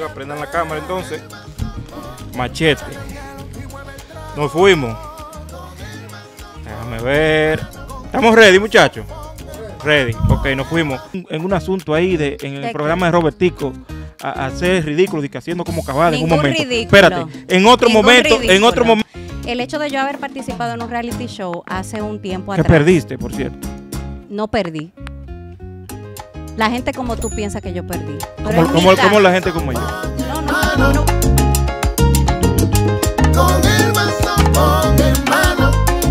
arriba, prendan la cámara entonces. Machete. Nos fuimos. Déjame ver. ¿Estamos ready, muchachos? Ready. Ok, nos fuimos. En un asunto ahí, en el programa de Robertico, a hacer ridículo, haciendo como cabal en un momento. Ridículo. Espérate, en otro momento. El hecho de yo haber participado en un reality show hace un tiempo Que atrás. perdiste, por cierto. No perdí. La gente como tú piensa que yo perdí. Pero Como la gente como yo. No. Con el vasofón en mano.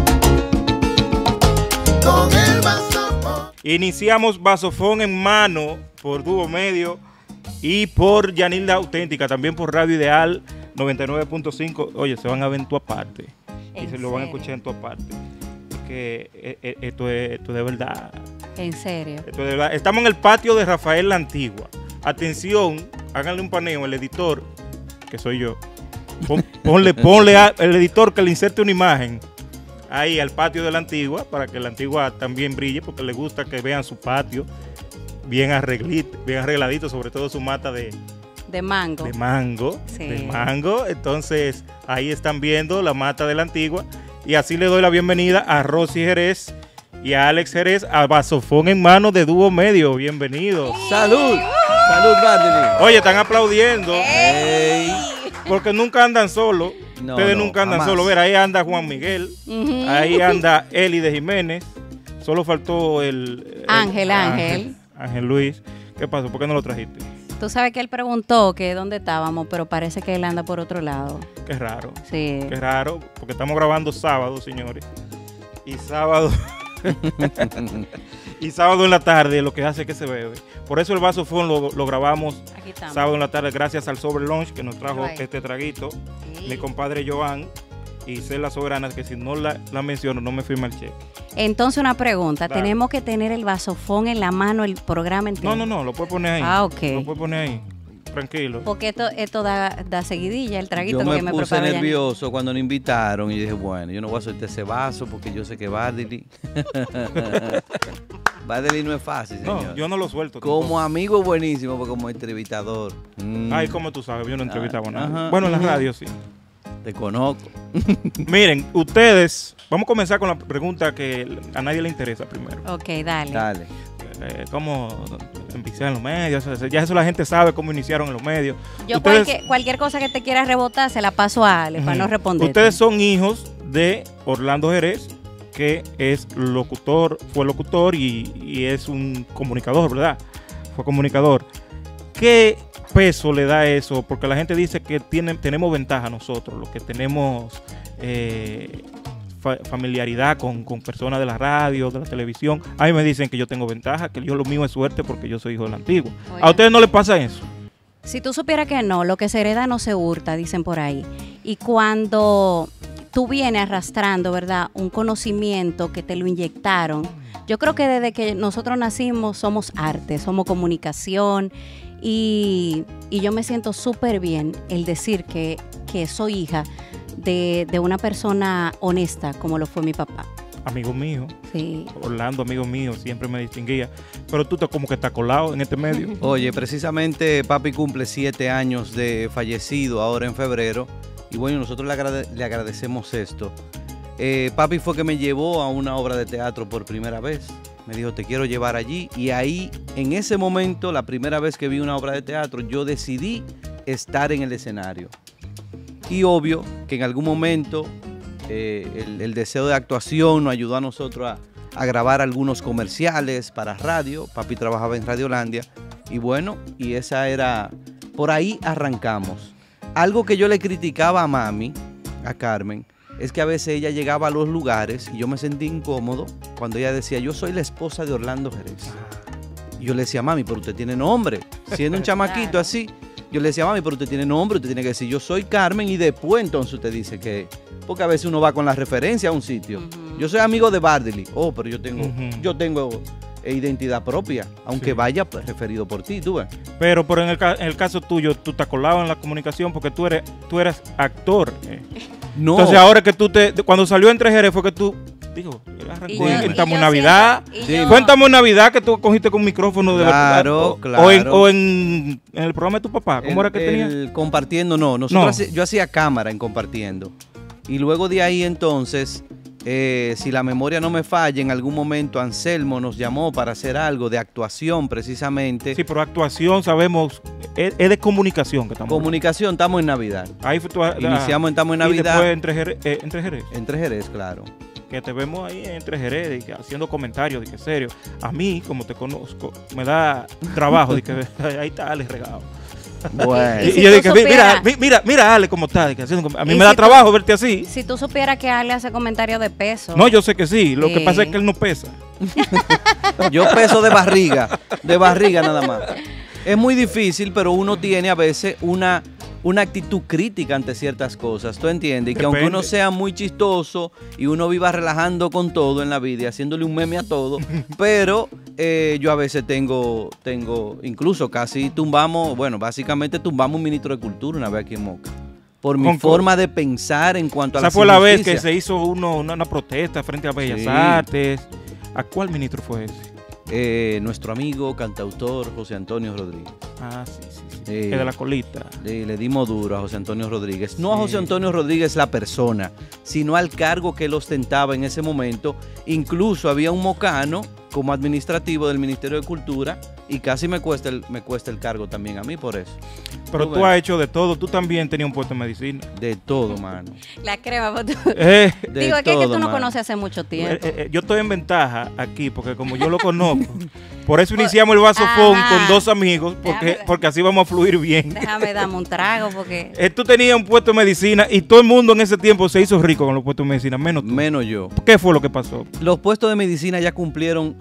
Con el vasofón. Iniciamos Vasofón en mano por Dúo Medio y por Yanilda Auténtica, también por Radio Ideal 99.5. Oye, se van a ver en tu aparte y se lo van a escuchar en tu aparte. Porque esto es de verdad. En serio. Esto es de verdad. Estamos en el patio de Rafael La Antigua. Atención, háganle un paneo al editor, que soy yo. Ponle al editor que le inserte una imagen ahí al patio de La Antigua para que La Antigua también brille, porque le gusta que vean su patio bien arregladito, sobre todo su mata de mango. Sí. De mango. Entonces ahí están viendo la mata de La Antigua y así le doy la bienvenida a Rosy Jerez y a Alex Jerez a Vasofón en mano de Dúo Medio. Bienvenidos. ¡Salud! ¡Salud, Bartley! Oye, están aplaudiendo. ¡Ey! Porque nunca andan solos. No, Ustedes nunca andan solos. Ver, ahí anda Juan Miguel. Ahí anda Eli de Jiménez. Solo faltó Ángel Luis. ¿Qué pasó? ¿Por qué no lo trajiste? Tú sabes que él preguntó que dónde estábamos, pero parece que él anda por otro lado. Qué raro. Sí. Qué raro, porque estamos grabando sábado, señores. Y sábado... y sábado en la tarde lo que hace es que se bebe. Por eso el Vasofón lo grabamos sábado en la tarde gracias al Sobre Lunch que nos trajo este traguito. Sí. Mi compadre Joan y Cela Soberana, que si no la menciono no me firma el cheque. Entonces una pregunta, Claro. ¿Tenemos que tener el Vasofón en la mano el programa entero? No, lo puedes poner ahí. Ah, ok. Lo puedes poner ahí, tranquilo. Porque esto da seguidilla, el traguito Yo que me puse preparó nervioso cuando nos invitaron y dije, bueno, yo no voy a soltar ese vaso porque yo sé que Bartley... Bartley no es fácil, señor. No, yo no lo suelto. Como tampoco. amigo buenísimo, pero como entrevistador. Ay, como tú sabes, yo no entrevistaba a nadie. Ajá. Bueno, en la radio sí. Te conozco. Miren, ustedes, vamos a comenzar con la pregunta que a nadie le interesa primero. Ok, dale. Dale. ¿Cómo iniciaron los medios? Ya eso la gente sabe cómo iniciaron en los medios. Yo Ustedes, cualquier cosa que te quiera rebotar se la paso a Alex para no responder. Ustedes son hijos de Orlando Jerez, que es fue locutor y es un comunicador, ¿verdad? Fue comunicador. ¿Qué peso le da eso? Porque la gente dice que tenemos ventaja nosotros, los que tenemos familiaridad con personas de la radio, de la televisión. A mí me dicen que yo tengo ventaja, que yo lo mío es suerte porque yo soy hijo de la Antigua. Oye. ¿A ustedes no les pasa eso? Si tú supieras que no, lo que se hereda no se hurta, dicen por ahí. Y cuando tú vienes arrastrando, ¿verdad?, un conocimiento que te lo inyectaron. Yo creo que desde que nosotros nacimos somos arte, somos comunicación y yo me siento súper bien el decir que soy hija de una persona honesta como lo fue mi papá. Amigo mío. Sí. Orlando, amigo mío, siempre me distinguía. Pero tú estás como que estás colado en este medio. Oye, precisamente papi cumple 7 años de fallecido ahora en febrero. Y bueno, nosotros le agradecemos esto. Papi fue que me llevó a una obra de teatro por primera vez. Me dijo, te quiero llevar allí. Y ahí, en ese momento, la primera vez que vi una obra de teatro, yo decidí estar en el escenario. Y obvio que en algún momento el deseo de actuación nos ayudó a nosotros a grabar algunos comerciales para radio. Papi trabajaba en Radiolandia. Y bueno, y esa era... Por ahí arrancamos. Algo que yo le criticaba a mami, a Carmen, es que a veces ella llegaba a los lugares y yo me sentí incómodo cuando ella decía, yo soy la esposa de Orlando Jerez. Y yo le decía, mami, pero usted tiene nombre. Siendo un chamaquito Claro. así, yo le decía, mami, pero usted tiene nombre, usted tiene que decir, yo soy Carmen, y después entonces usted dice que... Porque a veces uno va con la referencia a un sitio. Yo soy amigo de Bartley. Oh, pero yo tengo identidad propia, aunque Sí. vaya pues, referido por ti, tú ves. Pero en el caso tuyo, tú estás colado en la comunicación porque tú eres actor. No. Entonces ahora que cuando salió Entre Jerez fue que tú, digo, arrancó Y en yo Estamos en siento- Navidad. y Sí. yo- Cuéntame en Navidad que tú cogiste con un micrófono de Claro, verdad. claro. O en el programa de tu papá. ¿Cómo era que tenía? Compartiendo, no. Yo hacía cámara en Compartiendo. Y luego de ahí entonces, si la memoria no me falla, en algún momento Anselmo nos llamó para hacer algo de actuación precisamente. Sí, pero actuación, sabemos, es de comunicación que estamos Comunicación, estamos en Navidad. hablando. Ahí fue Iniciamos en Estamos en Y Navidad. después entre Jerez. Entre Jerez, claro. Que te vemos ahí entre Jerez y que haciendo comentarios, de que serio. A mí, como te conozco, me da trabajo de que ahí está Ale regado. Bueno. Y si Y yo tú dije, supieras- mira Ale cómo está. de que haciendo a mí Y me da si tú- trabajo verte así. Si tú supieras que Ale hace comentarios de peso. No, yo sé que sí. Lo que Sí. pasa es que él no pesa. Yo peso de barriga nada más. Es muy difícil, pero uno tiene a veces una actitud crítica ante ciertas cosas, ¿tú entiendes? Y que aunque Depende. uno sea muy chistoso y uno viva relajando con todo en la vida y haciéndole un meme a todo, pero yo a veces tengo, incluso casi básicamente tumbamos un ministro de Cultura una vez aquí en Moca. Por mi Concordo. forma de pensar en cuanto a la Esa fue la vez que injusticias. se hizo una protesta frente a Bellas Sí. Artes. ¿A cuál ministro fue ese? Nuestro amigo cantautor José Antonio Rodríguez. Ah, sí. Sí. El de la colita. Le dimos duro a José Antonio Rodríguez. No a Sí. José Antonio Rodríguez la persona, sino al cargo que él ostentaba en ese momento. Incluso había un mocano como administrativo del Ministerio de Cultura y casi me cuesta el cargo también a mí por eso. Pero Tú tú ves. has hecho de todo. Tú también tenías un puesto en medicina. De todo, mano. La crema. Pues, Eh, De digo, es que todo, tú no mano. conoces hace mucho tiempo. yo estoy en ventaja aquí porque como yo lo conozco, por eso iniciamos el vasofón Ajá. con dos amigos porque, Déjame- porque así vamos a fluir bien. Déjame darme un trago porque... Tú tenías un puesto en medicina y todo el mundo en ese tiempo se hizo rico con los puestos en medicina, menos tú. Menos yo. ¿Qué fue lo que pasó? Los puestos de medicina ya cumplieron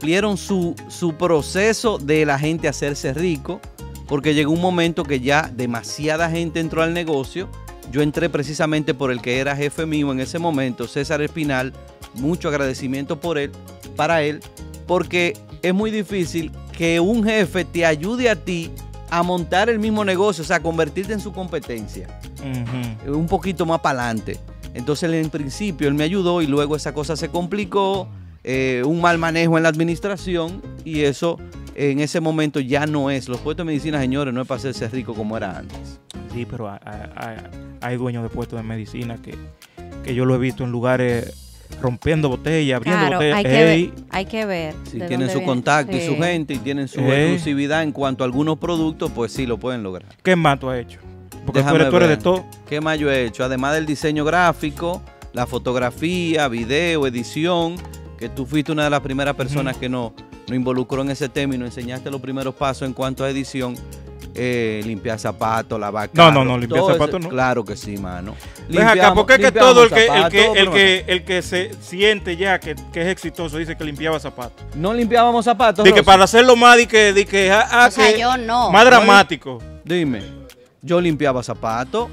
su proceso de la gente hacerse rico, porque llegó un momento que ya demasiada gente entró al negocio. Yo entré precisamente por el que era jefe mío en ese momento, César Espinal. Mucho agradecimiento para él, porque es muy difícil que un jefe te ayude a ti a montar el mismo negocio, o sea, convertirte en su competencia Ujú. un poquito más para adelante. Entonces, en principio, él me ayudó y luego esa cosa se complicó, un mal manejo en la administración y eso en ese momento ya no es. Los puestos de medicina, señores, no es para hacerse rico como era antes. Sí, pero hay dueños de puestos de medicina que yo lo he visto en lugares rompiendo botellas, abriendo Claro, botellas. hay que ver. Si de tienen dónde su viene. contacto y Sí. su gente y tienen su Eh. exclusividad en cuanto a algunos productos, pues sí lo pueden lograr. ¿Qué más tú has hecho? Porque Déjame tú eres de ver. todo. ¿Qué más yo he hecho? Además del diseño gráfico, la fotografía, video, edición, que tú fuiste una de las primeras personas que nos involucró en ese tema y nos enseñaste los primeros pasos en cuanto a edición. Limpiar zapatos, lavar No, carros, no, limpiar todo zapatos eso. no. Claro que sí, mano. Ven acá, Limpiamos- porque es que limpiamos todo zapatos, el que se siente ya que es exitoso dice que limpiaba zapatos. no limpiábamos zapatos. De que Rosy. para hacerlo más, O sea, que yo no. más dramático. Dime, yo limpiaba zapatos.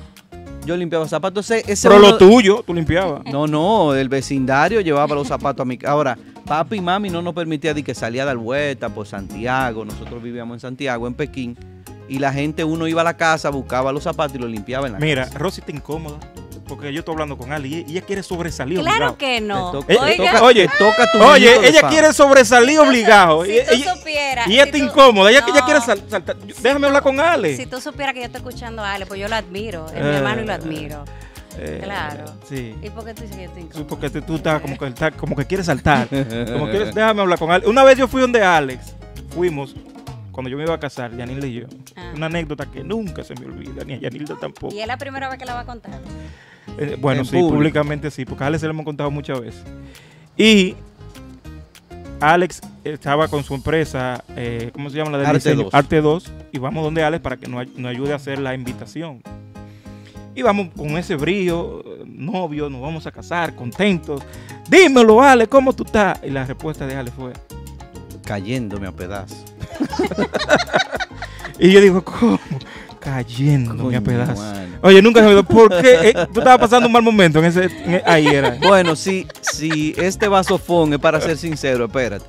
Ese Pero uno- lo tuyo, tú limpiabas. No, el vecindario llevaba los zapatos a mi casa. Ahora, papi y mami no nos permitía de que salía a dar vuelta por Santiago. Nosotros vivíamos en Santiago, en Pekín. Y la gente, uno iba a la casa, buscaba los zapatos y los limpiaba en la Mira, casa. Rosy está incómoda porque yo estoy hablando con Ali y ella quiere sobresalir Claro obligado. que no. Te toca- Oiga, toca- Oye, te toca tu Oye, minuto de ella fama. quiere sobresalir obligado. si Y- tú ella- supieras. y ella si está tú- incómoda. Ella No. quiere saltar. Déjame hablar con Ale. Si tú supieras que yo estoy escuchando a Ale, pues yo lo admiro. Es mi hermano y lo admiro. Claro. Sí. ¿Y por qué tú dices que yo estoy Sí, incómoda? porque tú estás como que quieres saltar. Déjame hablar con Ale. Una vez yo fui donde Alex. Fuimos cuando yo me iba a casar, Yanilda y yo. Ah. Una anécdota que nunca se me olvida, ni a Yanilda tampoco. Y es la primera vez que la va a contar. Bueno, En sí, público. públicamente sí, porque a Alex se lo hemos contado muchas veces. Y Alex estaba con su empresa, ¿cómo se llama? La de Arte diseño? 2. Arte 2. Y vamos donde Alex para que nos ayude a hacer la invitación. Y vamos con ese brillo, novio, nos vamos a casar, contentos. Dímelo, Alex, ¿cómo tú estás? Y la respuesta de Alex fue, Cayéndome a pedazos. y yo digo, ¿cómo? Cayéndome a Coño, pedazos. mano. Oye, nunca se me olvidó. ¿Por qué? Tú estabas pasando un mal momento ahí era. Bueno, si este vasofón es para ser sincero, espérate.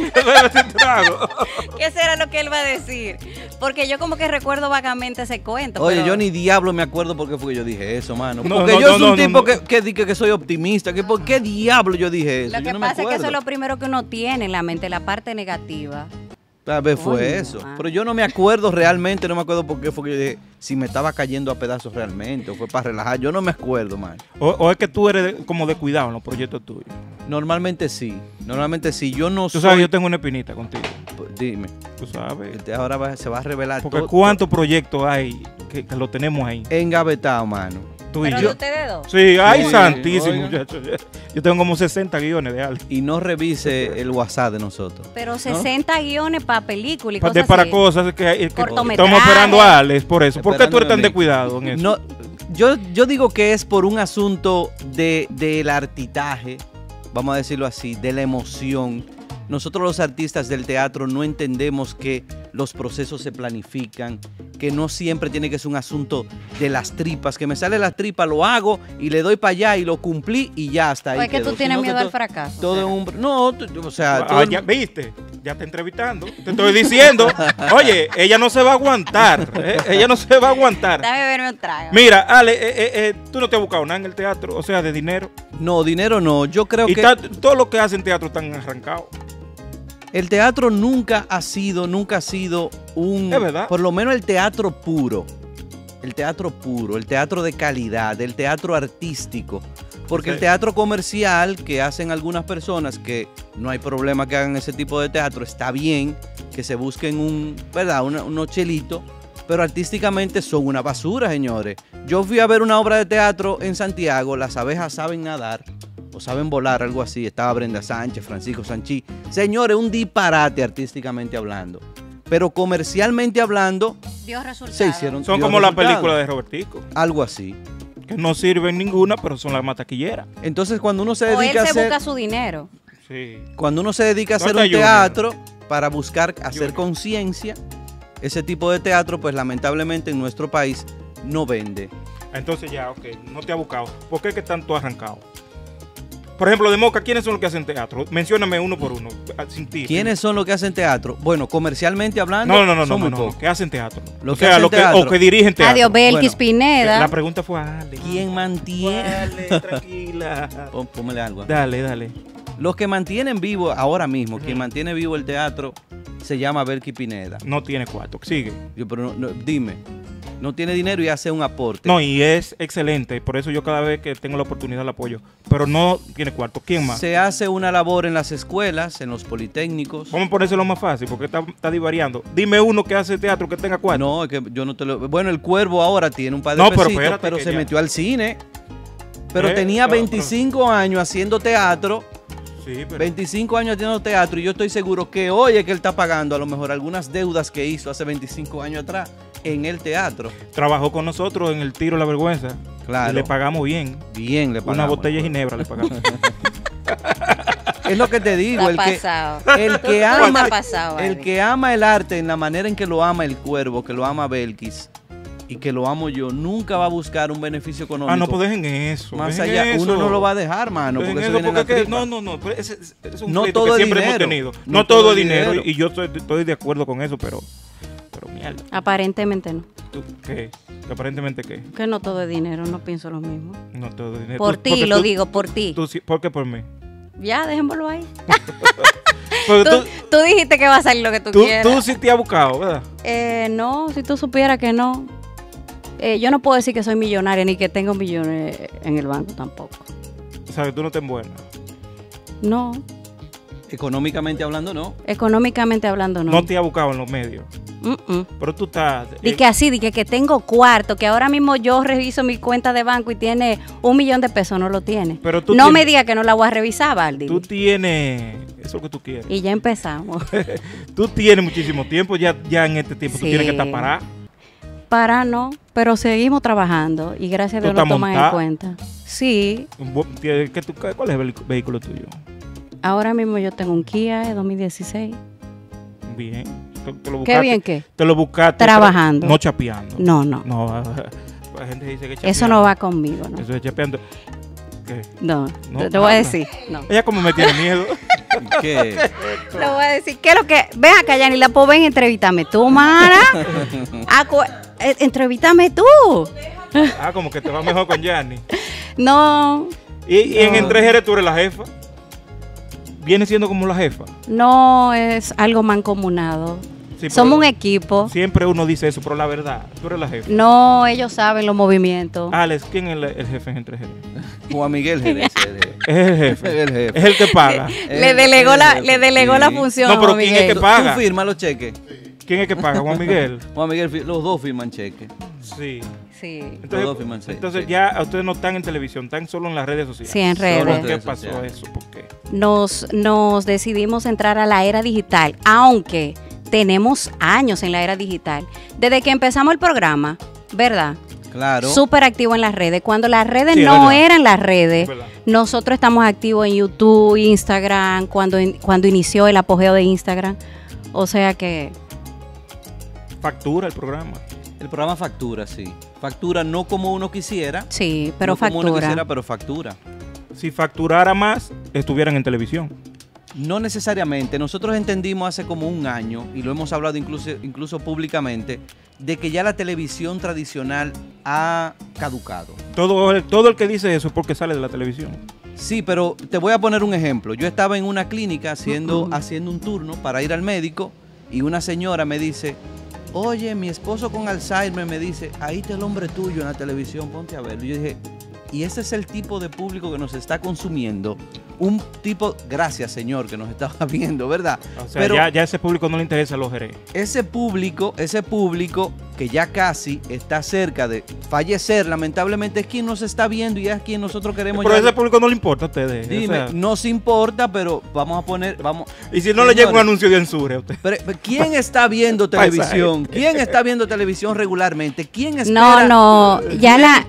¿Qué será lo que él va a decir? Porque yo como que recuerdo vagamente ese cuento. Oye, pero... yo ni diablo me acuerdo por qué fue que yo dije eso, mano. No, Porque no, yo no, soy un no, tipo no. que dice que soy optimista. Que ¿por qué diablo yo dije eso? Lo Yo que no me pasa es que eso es acuerdo. lo primero que uno tiene en la mente, la parte negativa. Tal vez fue Coño, eso. mano. Pero yo no me acuerdo realmente, no me acuerdo por qué fue que yo dije si me estaba cayendo a pedazos realmente o fue para relajar. Yo no me acuerdo, man. O es que tú eres como de cuidado en los proyectos tuyos. Normalmente sí. Normalmente sí. Yo no Tú sabes, soy. yo tengo una espinita contigo. Dime. Tú sabes. Ahora se va a revelar Porque todo. ¿cuántos proyectos hay que lo tenemos ahí? Engavetado, mano. Tú y Pero yo. de ustedes dos. Sí, ay, Sí, santísimo, oiga. muchacho. Yo tengo como 60 guiones de algo. Y no revise el WhatsApp de nosotros. Pero 60 guiones para películas y Para, cosas para así. cosas que Cortometrajes. estamos esperando a Alex por eso. ¿Por qué tú eres tan Esperándome a mí. de cuidado en eso? No, yo digo que es por un asunto del artitaje, vamos a decirlo así, de la emoción. Nosotros los artistas del teatro no entendemos que los procesos se planifican, que no siempre tiene que ser un asunto de las tripas, que me sale las tripas, lo hago y le doy para allá y lo cumplí y ya está ahí. O es que quedó. tú tienes Sino que miedo al to- fracaso. Todo o sea. es un... No, o sea... todo Ah, el- ya, ¿viste? Ya te entrevistando. Te estoy diciendo. Oye, ella no se va a aguantar. Ella no se va a aguantar. Dame verme un trago. Mira, Ale, tú no te has buscado nada en el teatro, o sea, de dinero. No, dinero no. Yo creo Y que... todo lo que hacen teatro están arrancados. El teatro nunca ha sido un... Es verdad. Por lo menos el teatro puro. El teatro de calidad, el teatro artístico. Porque Sí. el teatro comercial que hacen algunas personas, que no hay problema que hagan ese tipo de teatro, está bien que se busquen unos chelitos, pero artísticamente son una basura, señores. Yo fui a ver una obra de teatro en Santiago, Las abejas saben nadar, o saben volar, algo así. Estaba Brenda Sánchez, Francisco Sanchí. Señores, un disparate artísticamente hablando. Pero comercialmente hablando, Dio resultado. se hicieron... Son dio como la resultados. película de Robertico, Algo así. que no sirven ninguna, pero son las más taquilleras. Entonces, cuando uno se O él dedica a se hacer... busca su dinero. Sí. Cuando uno se dedica a No hacer está un Junior. teatro para buscar hacer Junior. conciencia, ese tipo de teatro, pues lamentablemente en nuestro país no vende. Entonces ya, ok, no te ha buscado. ¿Por qué es que están todos arrancados? Por ejemplo, de Moca, ¿quiénes son los que hacen teatro? Mencióname uno por uno, sin ti. ¿Quiénes son los que hacen teatro? Bueno, comercialmente hablando, No, son muy no, pocos. que hacen teatro. Los O que sea, hacen los que, teatro. o que dirigen teatro. Adiós, Belkis Bueno, Pineda. La pregunta fue a Ale. ¿Quién mantiene? Dale, tranquila. Póngale algo. Dale. Los que mantienen vivo ahora mismo, quien mantiene vivo el teatro, se llama Belkis Pineda. No tiene cuarto. Sigue. Pero dime, no tiene dinero y hace un aporte. No, y es excelente. Por eso yo cada vez que tengo la oportunidad la apoyo. Pero no tiene cuarto. ¿Quién más? Se hace una labor en las escuelas, en los politécnicos. Vamos a ponérselo más fácil porque está divariando. Dime uno que hace teatro que tenga cuarto. No, es que yo no te lo... Bueno, el Cuervo ahora tiene un par de No, pero pesitos, espérate pero que se ya- metió al cine. Pero tenía pero- 25 años haciendo teatro, Sí, pero 25 años haciendo teatro, y yo estoy seguro que hoy es que él está pagando a lo mejor algunas deudas que hizo hace 25 años atrás en el teatro. trabajó con nosotros en el Tiro de la Vergüenza. Claro. Y le pagamos bien. Bien, le pagamos. Una botella de pues. ginebra le pagamos. Es lo que te digo, Está el que, pasado. el Tú que estás ama, pasado, el Barbie. que ama el arte en la manera en que lo ama el Cuervo, que lo ama Belkis y que lo amo yo, nunca va a buscar un beneficio económico. Ah, no, pues dejen eso. Más dejen allá, eso. uno no lo va a dejar, mano, Dejen porque eso eso, viene en la porque tripa. no, pero ese es un No pleito todo que es siempre hemos dinero. tenido. No No todo todo es es dinero. dinero. Y yo estoy de acuerdo con eso, pero mierda. Aparentemente no. ¿Qué? ¿Que aparentemente qué? Que no todo es dinero, no pienso lo mismo. No todo es dinero. Por Tú- ti, porque lo tú- digo, por ti. ¿Por qué por mí? Ya, déjenmelo ahí. Porque Tú dijiste que va a salir lo que tú tú quieras. sí te has buscado, ¿verdad? No, si tú supieras que no. Yo no puedo decir que soy millonaria ni que tengo millones en el banco tampoco. O sea, que tú no te buena. No, Económicamente hablando, no. económicamente hablando no. No te has buscado en los medios. Pero tú estás... Di que así, di que tengo cuarto, que ahora mismo yo reviso mi cuenta de banco y tiene 1 millón de pesos, no lo tiene. Pero tú no tienes- me diga que no la voy a revisar, Baldi. Tú tienes... Eso que tú quieres. Y ya empezamos. Tú tienes muchísimo tiempo. Ya en este tiempo tú Sí. tienes que estar parado. Para no, pero seguimos trabajando y gracias a Dios ¿Tú lo estás toman en montada? cuenta. Sí, ¿Cuál es el vehículo tuyo? ahora mismo yo tengo un Kia de 2016. Bien. Te lo ¿Qué bien qué? Te lo buscaste. Trabajando. No chapeando. No, no. No, La gente dice que Eso no va conmigo, ¿no? Eso es chapeando. ¿Qué? No, No, te voy a habla. decir, no. Ella como me tiene miedo. ¿Qué? Te voy a decir, ¿qué es lo que? Ven acá, Yanila, pues ven, entrevítame tú, Mara. Entrevítame tú. Ah, como que te va mejor con Yanni. No, Y en No. Entre Jerez tú eres la jefa. Viene siendo como la jefa. no es algo mancomunado. Sí, Somos un pero equipo. Siempre uno dice eso, pero la verdad, tú eres la jefa. No, ellos saben los movimientos. Alex, ¿quién es el jefe en Entre Jerez? Juan Miguel Jerez. Es el jefe. El jefe. Es el que paga. Le delegó la Sí. función. No, pero a ¿quién es Miguel. que paga? ¿Tú firmas los cheques? ¿Quién es que paga? Juan Miguel. Juan Miguel, los dos firman cheques. Sí. Sí. Entonces, Los dos firman, sí, entonces sí. ya ustedes no están en televisión, están solo en las redes sociales. Sí, en Solo redes. ¿Por en qué redes pasó sociales. eso? ¿Por qué? Nos decidimos entrar a la era digital, aunque tenemos años en la era digital. Desde que empezamos el programa, ¿verdad? Claro. Súper activo en las redes. Cuando las redes Sí, es no verdad. eran las redes, Es verdad. nosotros estamos activos en YouTube, Instagram, cuando inició el apogeo de Instagram. O sea que Factura el programa. El programa factura, sí. Factura no como uno quisiera. sí, pero no como uno factura. quisiera, pero factura. Si facturara más, estuvieran en televisión. No necesariamente. Nosotros entendimos hace como un año, y lo hemos hablado incluso públicamente, de que ya la televisión tradicional ha caducado. Todo el que dice eso es porque sale de la televisión. Sí, pero te voy a poner un ejemplo. Yo estaba en una clínica haciendo un turno para ir al médico y una señora me dice, oye, mi esposo con Alzheimer, me dice, ahí está el hombre tuyo en la televisión, ponte a verlo. Y yo dije, y ese es el tipo de público que nos está consumiendo. Un tipo, gracias señor, que nos estaba viendo, ¿verdad? O sea, Pero ya a ese público no le interesa los Jerez. ese público que ya casi está cerca de fallecer, lamentablemente es quien nos está viendo y es quien nosotros queremos. Pero a ya- ese público no le importa a ustedes. o Dime, sea, nos importa, pero vamos a poner, y si no le llega un Señores, anuncio de Ensure a usted. pero, ¿quién está viendo televisión? ¿Quién está viendo televisión regularmente? ¿Quién espera? No, ya la...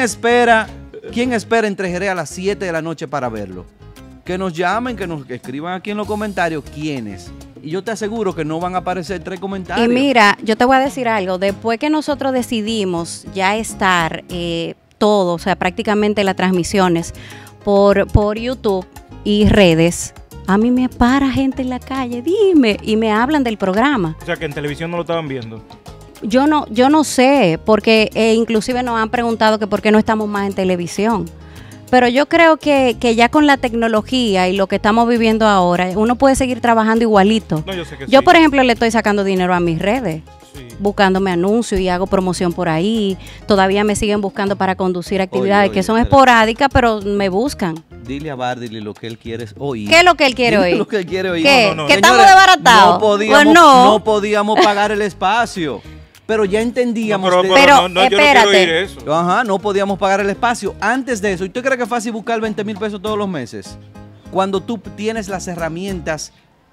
¿Quién espera Entre Jerez a las 7 de la noche para verlo? Que nos llamen, que nos escriban aquí en los comentarios quiénes. Y yo te aseguro que no van a aparecer 3 comentarios. Y mira, yo te voy a decir algo. Después que nosotros decidimos ya estar todo, o sea, prácticamente las transmisiones por YouTube y redes, a mí me para gente en la calle, dime, y me hablan del programa. O sea, que en televisión no lo estaban viendo. Yo no sé, porque inclusive nos han preguntado que por qué no estamos más en televisión. Pero yo creo que ya con la tecnología y lo que estamos viviendo ahora, uno puede seguir trabajando igualito. No, yo sé que Yo, sí. por ejemplo, le estoy sacando dinero a mis redes, Sí. buscándome anuncios y hago promoción por ahí. Todavía me siguen buscando para conducir actividades oye, que son espérate. esporádicas, pero me buscan. Dile a Bardily lo que él quiere oír. ¿Qué es lo que él quiere Dile oír? lo que él quiere oír. ¿Qué? No, no, ¿Que no. estamos Señores, desbaratados? No podíamos, Pues no. no podíamos pagar el espacio. Pero ya entendíamos. No, de- Pero, yo no quiero espérate. oír eso. Ajá, no podíamos pagar el espacio. Antes de eso, ¿y usted cree que es fácil buscar 20,000 pesos todos los meses? Cuando tú tienes las herramientas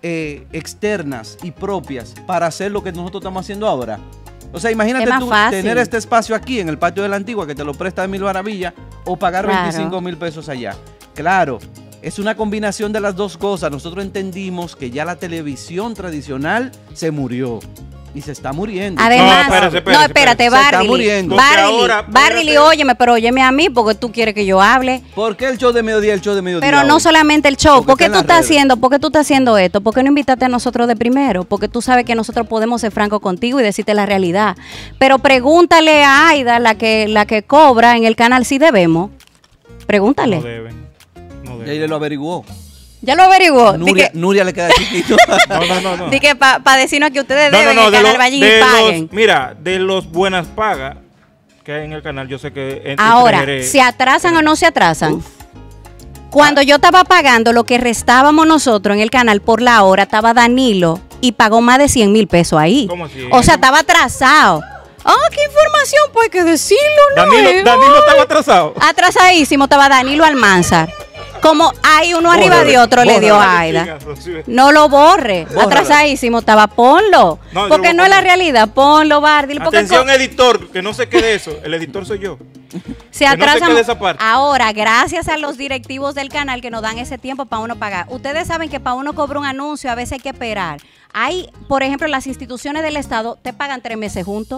externas y propias para hacer lo que nosotros estamos haciendo ahora. O sea, imagínate Es más tú fácil. tener este espacio aquí en el patio de la Antigua que te lo presta de Mil Maravillas o pagar Claro. 25,000 pesos allá. Claro, es una combinación de las dos cosas. Nosotros entendimos que ya la televisión tradicional se murió y se está muriendo. Además, No, espérate, Se está Barley, muriendo. Porque ahora, Barley, espérate. óyeme, pero óyeme a mí porque tú quieres que yo hable. ¿Por qué el show de mediodía? Pero no hoy? solamente el show. Porque ¿Por qué está en tú las estás redes. haciendo? ¿Por qué tú estás haciendo esto? ¿Por qué no invitaste a nosotros de primero? Porque tú sabes que nosotros podemos ser francos contigo y decirte la realidad. Pero pregúntale a Aida, la que cobra en el canal, si debemos. Pregúntale. No deben. No Y ahí deben. le lo averiguó. Ya lo averiguó. Nuria le queda chiquito. No. Di que para decirnos que ustedes No, deben no, el de canal los- vayan de y los- paguen. mira, de los buenas pagas que hay en el canal, yo sé que Ahora, Entre Jerez- ¿se atrasan o no se atrasan? Cuando yo estaba pagando lo que restábamos nosotros en el canal por la hora, estaba Danilo y pagó más de 100,000 pesos ahí. ¿Cómo así? O sea, estaba atrasado. ¿Qué información? Pues hay que decirlo, ¿no? Danilo estaba atrasado. Atrasadísimo estaba Danilo Almanzar. Como hay uno arriba de otro, le dio a Aida. No lo borre. Bórrala. Atrasadísimo estaba, ponlo. No, yo Porque lo no es la pongo. realidad, ponlo, Bardil. Porque Atención, editor, que no se quede eso. El editor soy yo. se que no se atrasan. quede esa parte. Ahora, gracias a los directivos del canal que nos dan ese tiempo para uno pagar. Ustedes saben que para uno cobrar un anuncio a veces hay que esperar. Hay, por ejemplo, las instituciones del Estado te pagan 3 meses juntos.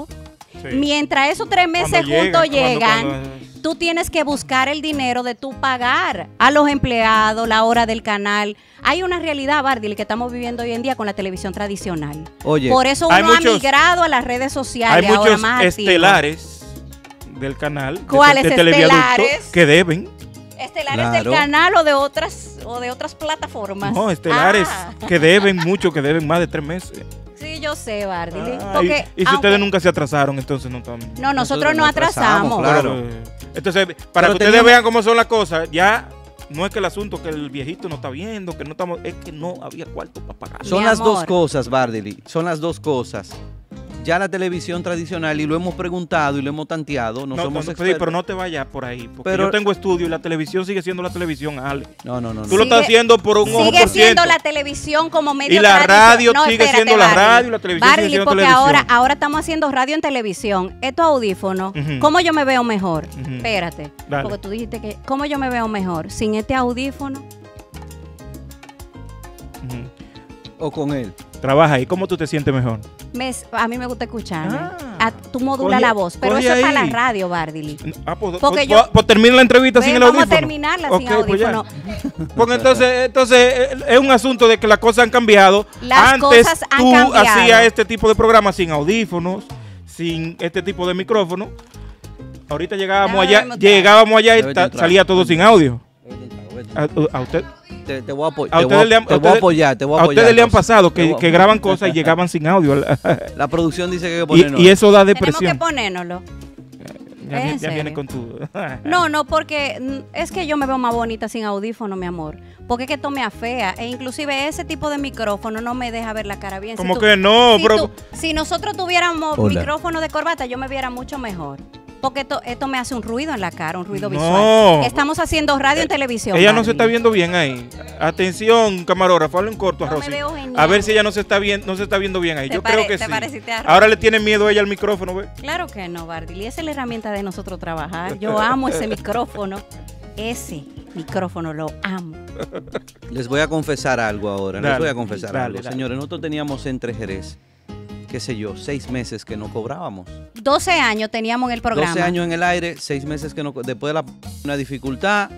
Sí. Mientras esos 3 meses Cuando juntos llegan, llegan, tú tienes que buscar el dinero de tu pagar a los empleados, la hora del canal. Hay una realidad, Bardil, que estamos viviendo hoy en día con la televisión tradicional. Oye, Por eso hay uno ha muchos- migrado a las redes sociales. Hay ahora muchos más activo. estelares del canal. ¿Cuáles de televiaducto estelares? que deben. ¿Estelares del Claro. canal o de otras plataformas? No, estelares Ah. que deben mucho, que deben más de 3 meses. Sí, yo sé, Bardil. Ah, Porque y si aunque- ustedes nunca se atrasaron, entonces no están. No, nosotros no nos atrasamos. atrasamos, claro. Entonces, para Pero que ustedes teníamos- vean cómo son las cosas, ya no es que el asunto que el viejito no está viendo, que no estamos, es que no había cuarto para pagar. son Mi las dos amor. cosas, Bardely. Son las dos cosas. Ya la televisión tradicional, y lo hemos preguntado y lo hemos tanteado, no somos sí, expertos. pero no te vayas por ahí, porque Pero- yo tengo estudio y la televisión sigue siendo la televisión, Ale. No. Tú lo estás haciendo por un ojo Sigue por siendo ciento. la televisión como medio Y la tradicional. radio sigue siendo la radio y la televisión sigue Bardely, siendo porque televisión. ahora estamos haciendo radio en televisión. Estos audífonos, Ujú. ¿cómo yo me veo mejor? Ujú. Espérate, Dale. porque tú dijiste que ¿cómo yo me veo mejor? Sin este audífono. Ujú. O con él. Trabaja ahí, ¿cómo tú te sientes mejor? A mí me gusta escucharme. Ah. Tú modulas Coge- la voz, pero coge eso es para la ahí. radio, Bardely. Pues, yo- termina la entrevista sin el Vamos a audífono. terminarla sin Ok, pues ya. audífono. Porque entonces es un asunto de que las cosas han cambiado. Las Antes cosas han tú cambiado. hacías este tipo de programas sin audífonos, sin este tipo de micrófonos. Ahorita llegábamos Déjame allá y Debe entrar. salía todo sin audio. A usted, Te voy a, apo- A te voy ustedes le han- a- te voy a apoyar, te voy a a apoyar. ustedes le han Rosa. pasado Te voy a- que graban cosas y llegaban sin audio. La producción dice que hay que ponernos. Y eso da Tenemos que depresión. ponérnoslo. Ya, ¿En ya viene serio? con tu. No, porque es que yo me veo más bonita sin audífono, mi amor. Porque es que esto me afea. E inclusive ese tipo de micrófono no me deja ver la cara bien. Como que no, si, pero. si nosotros tuviéramos Hola. micrófono de corbata, yo me viera mucho mejor. Porque esto me hace un ruido en la cara, un ruido No. visual. Estamos haciendo radio en televisión. Ella no Barbie. se está viendo bien ahí. Atención, camarógrafo, hazle un corto a No me Rosy. veo genial. A ver si ella no se está viendo bien ahí. ¿Te Yo creo que te sí. pareciste a Rosy? Ahora le tiene miedo ella al micrófono, ¿ves? Claro que no, Bardil. Y esa es la herramienta de nosotros trabajar. Yo amo ese micrófono. Ese micrófono lo amo. Les voy a confesar algo ahora. Les Dale, voy a confesar dale, algo. dale. Señores, nosotros teníamos entre Jerez, qué sé yo, 6 meses que no cobrábamos. 12 años teníamos en el programa. 12 años en el aire, 6 meses que no, después de una dificultad,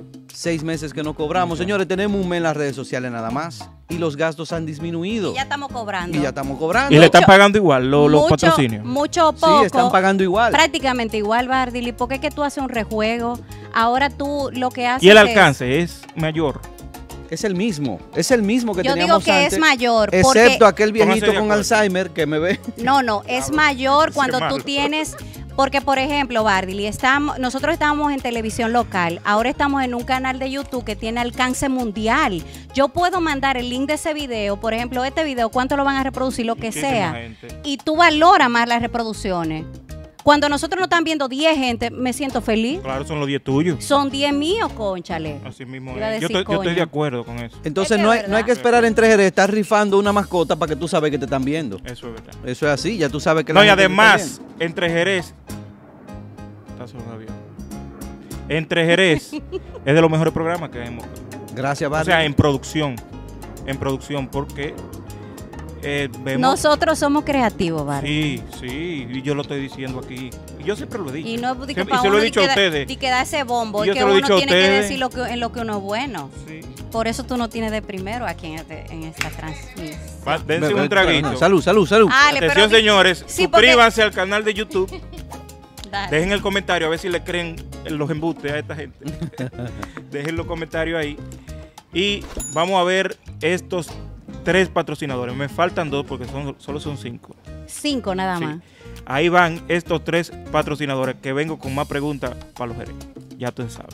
6 meses que no cobramos. Señores, tenemos un mes en las redes sociales nada más y los gastos han disminuido. Y ya estamos cobrando. Y ya estamos cobrando. Y le están pagando igual los mucho, patrocinios. Mucho Sí, poco. están pagando igual. Prácticamente igual, Bardili. Porque es que tú haces un rejuego. Ahora tú lo que haces Y el es- alcance es mayor. Es el mismo que Yo digo teníamos que antes. es mayor. Porque, Excepto aquel Pónganse viejito de con acuerdo. Alzheimer que me ve. no, es mayor Ese cuando malo. tú tienes... Porque, por ejemplo, Bardili, nosotros estábamos en televisión local, ahora estamos en un canal de YouTube que tiene alcance mundial. Yo puedo mandar el link de ese video, por ejemplo, este video, cuánto lo van a reproducir, lo que Muchísima sea. gente. Y tú valoras más las reproducciones. Cuando nosotros no están viendo 10 gente, me siento feliz. Claro, son los 10 tuyos. Son 10 míos, cónchale. Así mismo Iba a es. Yo decir estoy coño. de acuerdo con eso. Entonces Es que no es hay, no hay verdad. que esperar entre Jerez, estar rifando una mascota para que tú sabes que te están viendo. Eso es verdad. Eso es así, ya tú sabes que No, la y gente te está además, entre Jerez. Está solo un avión. Entre Jerez es de los mejores programas que hemos. viendo. Gracias, O Barry. sea, en producción. En producción, porque vemos. Nosotros somos creativos, Barbie. Sí, sí, y yo lo estoy diciendo aquí. Y yo siempre lo he dicho. Y no di que Siempre- pa' y se lo he uno dicho a ustedes. di que da ese bombo Y y yo que se lo he uno dicho a tiene que ustedes. decir en lo que uno es bueno. Sí. Por eso tú no tienes de primero aquí en esta transmisión. Dense un traguito. Salud, salud, salud. Ale, pero Atención, di- señores. Sí, porque- Suscríbanse al canal de YouTube. Dale. Dejen el comentario a ver si le creen los embustes a esta gente. Dejen los comentarios ahí. Y vamos a ver estos 3 patrocinadores. Me faltan 2 porque solo son 5. 5 nada Sí. más. Ahí van estos 3 patrocinadores que vengo con más preguntas para los gerentes. Ya tú sabes.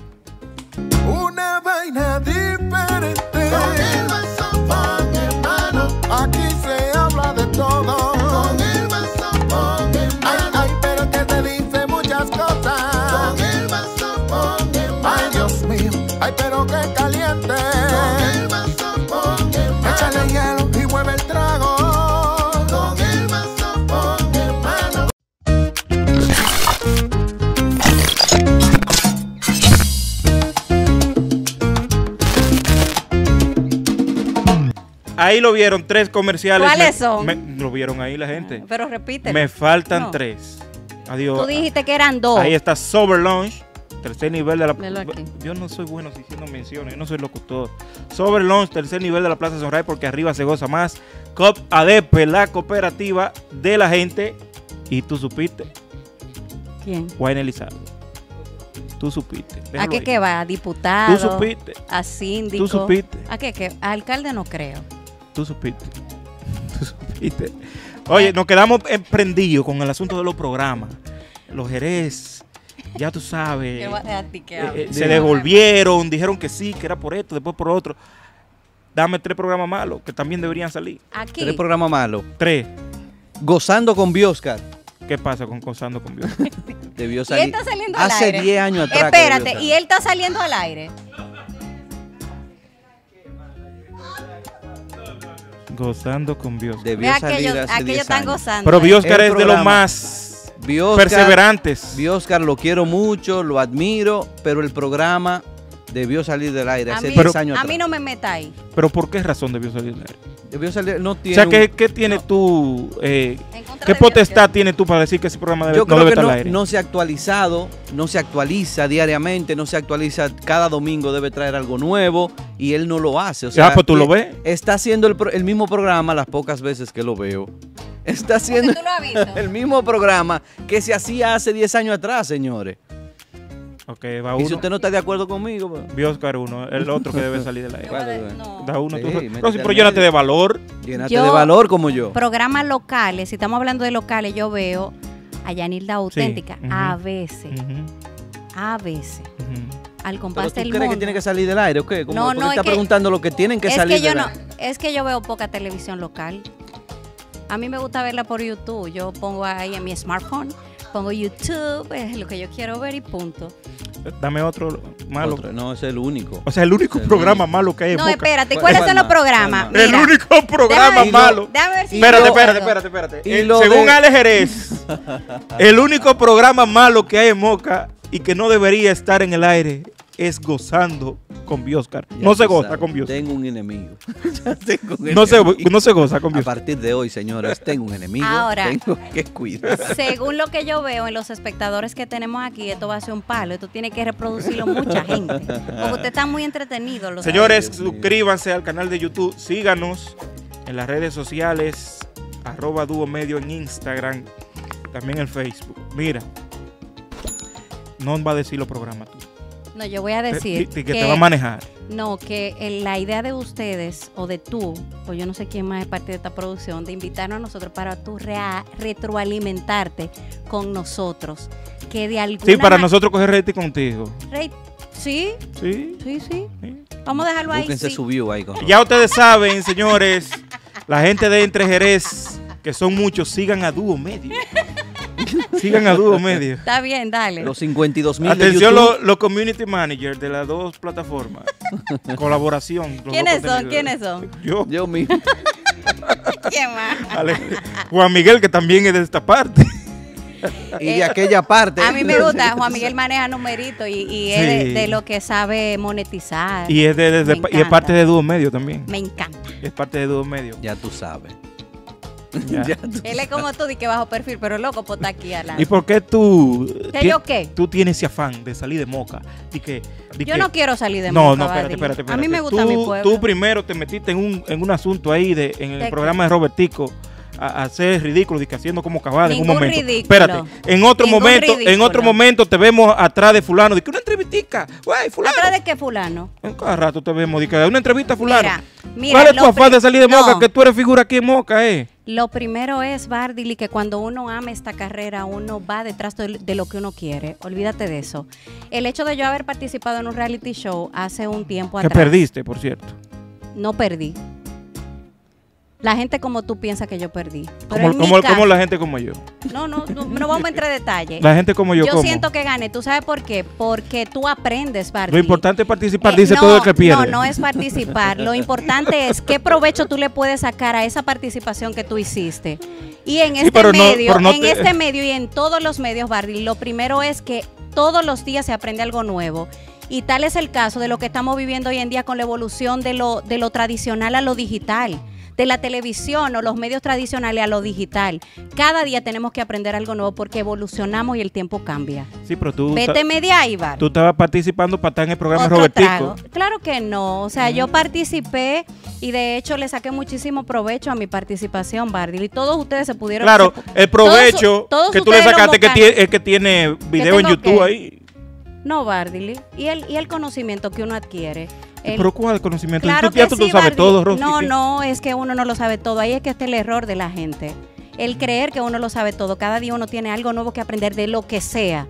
Una vaina diferente. Con el Mazapán, hermano. Aquí se habla de todo. Con el Mazapán, hermano. Ay, pero que te dice muchas cosas. Con el Mazapán, hermano. Ay, Dios mío. Ay, pero que caliente. Con el Mazapán, hermano. Échale hielo y mueve el trago. Con el Mazapán, hermano. Ahí lo vieron, 3 comerciales. ¿Cuáles son? Lo vieron ahí la gente. Pero repite. Me faltan No. 3. Adiós. Tú dijiste que eran dos. Ahí está Sober Lounge, tercer nivel de la... Velo aquí. Yo no soy bueno diciendo menciones, yo no soy locutor. Sober Lounge, tercer nivel de la Plaza Sonray, porque arriba se goza más. COP ADP, la cooperativa de la gente. Y tú supiste, ¿Quién? Wayne Elizalde. Tú supiste. ¿A Déjalo qué ahí. que va? ¿A diputado? Tú supiste. ¿A síndico? Tú supiste. ¿A qué? ¿A alcalde no creo? Tú supiste. Tú supiste. Oye, nos quedamos emprendidos con el asunto de los programas. Los Jerez, ya tú sabes. ¿Qué va a ti que hable? Se devolvieron, dijeron que sí, que era por esto, después por otro. Dame 3 programas malos que también deberían salir. Aquí. 3 programas malos. 3. Gozando con Bioscar. ¿Qué pasa con Cosando con Dios? Debió ¿Y él salir está saliendo al hace aire? 10 años atrás. que Espérate, debió ¿y salir. él está saliendo al aire? Gozando con Dios. Debió Ve salir aquellos hace 10 están años. gozando. Pero Bioscar El es de los programa. más Bioscar- perseverantes. Bioscar lo quiero mucho, lo admiro, pero el programa debió salir del aire A hace mí, 10 años a atrás. mí no me meta ahí. Pero ¿por qué razón debió salir de él? Debió salir, no O tiene sea, un- ¿qué tiene tú? En contra ¿Qué de potestad tienes tú para decir que ese programa Yo no creo debe que estar no, al aire? no se ha actualizado, no se actualiza diariamente, no se actualiza, cada domingo debe traer algo nuevo y él no lo hace. O sea, pues tú que lo ves. Está haciendo el mismo programa las pocas veces que lo veo. Está haciendo tú lo has visto. el mismo programa que se hacía hace 10 años atrás, señores. Ok, va Y si uno. usted no está de acuerdo conmigo, pues, Bioscar uno, el otro que debe salir del aire. ¿Cuál? No. Da uno. Sí, tú. métete No, sí, al pero llénate medio. de valor. llénate Yo- de valor como yo. Programas locales, si estamos hablando de locales, yo veo a Yanilda Auténtica ujú. a veces, Ujú, a veces, ujú. al ¿Pero compás tú del crees mundo. que tiene que salir del aire o qué? No, no, está es que- preguntando lo que tienen que es salir que yo del no, aire. es que yo veo poca televisión local. A mí me gusta verla por YouTube. Yo pongo ahí en mi smartphone, pongo YouTube, es lo que yo quiero ver y punto. Dame otro malo. Otro, no, es el único. O sea, el único El programa malo que hay en No, Moca. espérate, ¿Cuál- ¿cuáles cuál son los más? programas? ¿Cuál más? El Mira, único programa déjame- malo. déjame ver si Espérate, yo espérate, puedo. espérate. Y lo Según de- Ale Jerez, el único programa malo que hay en Moca y que no debería estar en el aire es Gozando con Bioscar. Ya No se tú goza sabes, con Bioscar. Tengo un enemigo. Ya tengo un No se, enemigo. no se goza con A Bioscar. partir de hoy, señores, tengo un enemigo. Ahora- Tengo que cuidar. Según lo que yo veo en los espectadores que tenemos aquí, esto va a ser un palo. Esto tiene que reproducirlo mucha gente. Porque usted está muy entretenido. Los Señores, Dios mío. suscríbanse al canal de YouTube. Síganos en las redes sociales. @Dúo Medio en Instagram. También en Facebook. Mira. No va a decir los programas tú. No, yo voy a decir que te va a manejar. no, que la idea de ustedes o de tú, o yo no sé quién más es parte de esta producción, de invitarnos a nosotros para tú retroalimentarte con nosotros. Que de alguna Sí, para ma- nosotros coger rating contigo. Sí, Sí. sí, sí. sí. Vamos a dejarlo ahí. Búsquense Sí. su view ahí. Con Ya ustedes saben, señores, la gente de Entre Jerez, que son muchos, sigan a Dúo Medio. Sigan a Dúo Medio. Está bien, dale. los 52,000 de Atención YouTube. los community managers de las dos plataformas. Colaboración. los ¿Quiénes dos son? contenidos. ¿Quiénes son? Yo, Yo mismo. ¿Quién más? Juan Miguel, que también es de esta parte. Y de aquella parte. A mí me gusta, Juan Miguel maneja numeritos y es Sí. de lo que sabe monetizar. Y es, Me y es encanta. parte de Dúo Medio también. Me encanta. Es parte de Dúo Medio. Ya tú sabes. Ya. Ya tú- Él es como tú, di que bajo perfil, pero loco por estar aquí al lado. ¿Y por qué tú, ¿Qué yo qué? tú tienes ese afán de salir de Moca? Yo no quiero salir de No, Moca, no, espérate, Badri. espérate, espérate. A mí me gusta tú, mi pueblo. Tú primero te metiste en un asunto ahí en el ¿De programa de Robertico a hacer ridículo, que haciendo como cabal en un Ningún momento. ridículo. Espérate, en otro Ningún momento, en ridículo. otro momento te vemos atrás de fulano, de que una entrevistica, güey, fulano. ¿Atrás de qué fulano? En cada rato te vemos, de que una entrevista a fulano. Mira, ¿Cuál es tu lo afán de salir de no. Moca? Que tú eres figura aquí en Moca, Lo primero es, Bardili, que cuando uno ama esta carrera, uno va detrás de lo que uno quiere. Olvídate de eso. El hecho de yo haber participado en un reality show hace un tiempo Que atrás. perdiste, por cierto. No perdí. La gente como tú piensa que yo perdí. Pero en mi Como caso- la gente como yo. no vamos a entrar en detalle. La gente como yo, Yo ¿cómo? siento que gané. ¿Tú sabes por qué? Porque tú aprendes, Bardili. Lo importante es participar, dice todo el que pierde. No es participar. Lo importante es qué provecho tú le puedes sacar a esa participación que tú hiciste. Y en este pero no- medio, pero no en te- este medio y en todos los medios, Bardil, lo primero es que todos los días se aprende algo nuevo. Y tal es el caso de lo que estamos viviendo hoy en día con la evolución de lo tradicional a lo digital. de la televisión o los medios tradicionales a lo digital. Cada día tenemos que aprender algo nuevo porque evolucionamos y el tiempo cambia. Sí, pero tú, Vete media, Ibar. tú estabas participando para estar en el programa de Otro Robertico. trago. Claro que no. O sea, yo participé y de hecho le saqué muchísimo provecho a mi participación, Bardil. Y todos ustedes se pudieron... Claro, el provecho todos que tú le ustedes los sacaste mocanos. es que tiene video en tengo YouTube qué? ahí. No, Bardil. Y el conocimiento que uno adquiere. Pero ¿cuál conocimiento? Claro tú ya que tú sí, lo sabes Bardil. todo, Rosy. No, es que uno no lo sabe todo. Ahí es que está el error de la gente. El creer que uno lo sabe todo. Cada día uno tiene algo nuevo que aprender de lo que sea.